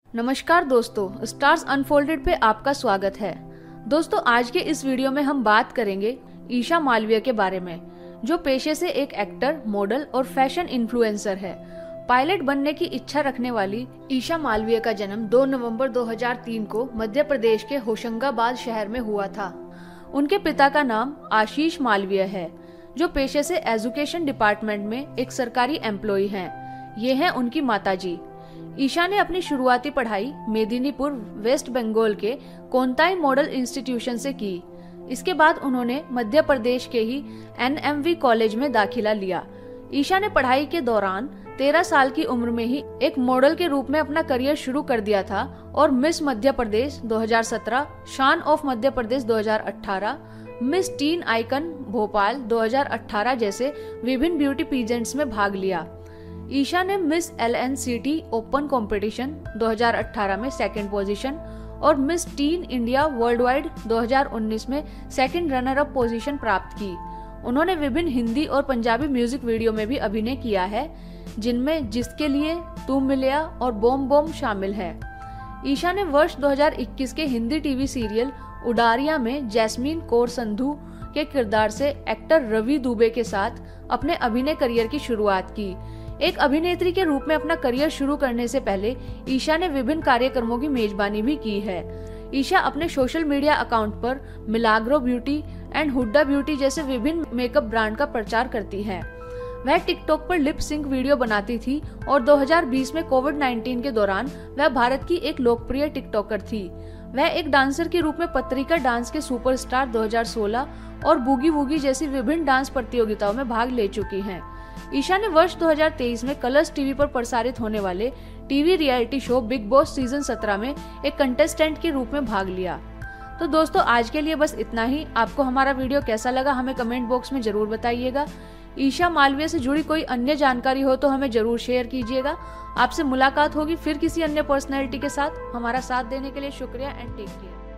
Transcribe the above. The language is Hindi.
नमस्कार दोस्तों, स्टार्स अनफोल्डेड पे आपका स्वागत है। दोस्तों, आज के इस वीडियो में हम बात करेंगे ईशा मालवीय के बारे में, जो पेशे से एक एक्टर, मॉडल और फैशन इन्फ्लुएंसर है। पायलट बनने की इच्छा रखने वाली ईशा मालवीय का जन्म 2 नवंबर 2003 को मध्य प्रदेश के होशंगाबाद शहर में हुआ था। उनके पिता का नाम आशीष मालवीय है, जो पेशे से एजुकेशन डिपार्टमेंट में एक सरकारी एम्प्लॉय हैं। ये हैं उनकी माताजी। ईशा ने अपनी शुरुआती पढ़ाई मेदिनीपुर, वेस्ट बंगाल के कोंताई मॉडल इंस्टीट्यूशन से की। इसके बाद उन्होंने मध्य प्रदेश के ही NMV कॉलेज में दाखिला लिया। ईशा ने पढ़ाई के दौरान 13 साल की उम्र में ही एक मॉडल के रूप में अपना करियर शुरू कर दिया था और मिस मध्य प्रदेश 2017, शान of Madhya Pradesh 2018, miss teen icon Bhopal 2018 जैसे विभिन्न ब्यूटी पीजेंट्स में भाग लिया। ईशा ने मिस LNCT ओपन कंपटीशन 2018 में सेकंड पोजीशन और miss teen India world wide 2019 में सेकंड रनर अप पोजीशन प्राप्त की। उन्होंने विभिन्न हिंदी और पंजाबी म्यूजिक वीडियो में भी अभिनय किया है, जिनमें जिसके लिए तू मिलिया और बोम बोम शामिल है। ईशा ने वर्ष 2021 के हिंदी टीवी सीरियल उडारिया में जैस्मीन कौर संधू के किरदार से एक्टर रवि दुबे के साथ अपने अभिनय करियर की शुरुआत की। एक अभिनेत्री के रूप में अपना करियर शुरू करने से पहले ईशा ने विभिन्न कार्यक्रमों की मेजबानी भी की है। ईशा अपने सोशल मीडिया अकाउंट पर Milagro beauty and Hooda beauty जैसे विभिन्न मेकअप ब्रांड का प्रचार करती है। वह टिकटॉक पर लिप सिंक वीडियो बनाती थी और 2020 में कोविड-19 के दौरान वह भारत की एक लोकप्रिय टिकटॉकर थी। वह एक डांसर के रूप में पत्रिका डांस के सुपरस्टार 2016 और बूगी वूगी जैसी विभिन्न डांस प्रतियोगिताओं में भाग ले चुकी हैं। ईशा ने वर्ष 2023 में कलर्स टीवी पर प्रसारित होने वाले TV reality show Bigg Boss season 17 में एक कंटेस्टेंट के रूप में भाग लिया। तो दोस्तों, आज के लिए बस इतना ही। आपको हमारा वीडियो कैसा लगा हमें कमेंट बॉक्स में जरूर बताइएगा। ईशा मालवीय से जुड़ी कोई अन्य जानकारी हो तो हमें जरूर शेयर कीजिएगा। आपसे मुलाकात होगी फिर किसी अन्य पर्सनैलिटी के साथ। हमारा साथ देने के लिए शुक्रिया एंड टेक केयर।